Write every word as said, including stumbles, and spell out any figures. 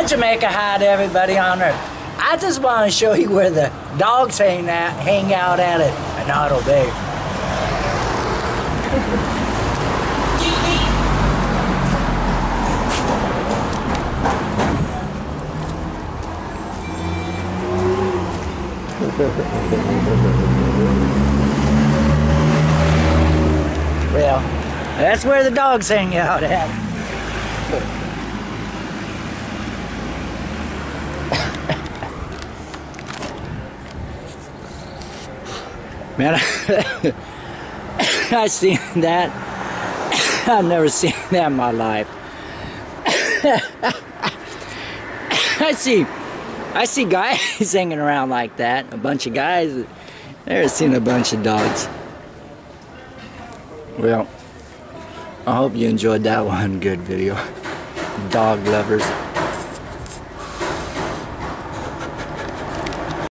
Jamaica, hi to everybody on Earth. I just want to show you where the dogs hang out, hang out at it in Otto Bay. Well, that's where the dogs hang out at. Man, I seen that. I've never seen that in my life. I see, I see guys hanging around like that. A bunch of guys. I've never seen a bunch of dogs. Well, I hope you enjoyed that one. Good video. Dog lovers.